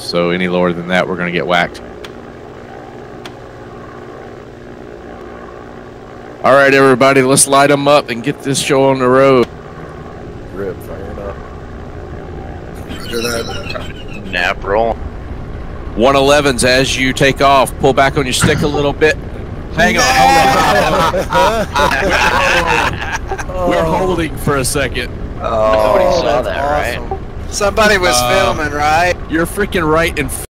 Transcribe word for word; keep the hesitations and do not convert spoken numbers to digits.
so any lower than that, we're going to get whacked. All right, everybody, let's light them up and get this show on the road. Rip, firing up. Knapp roll. one elevens as you take off. Pull back on your stick a little bit. Hang on, hold on. We're holding for a second. Oh, nobody saw that's that, awesome. right? Somebody was Uh, filming, right? You're freaking right in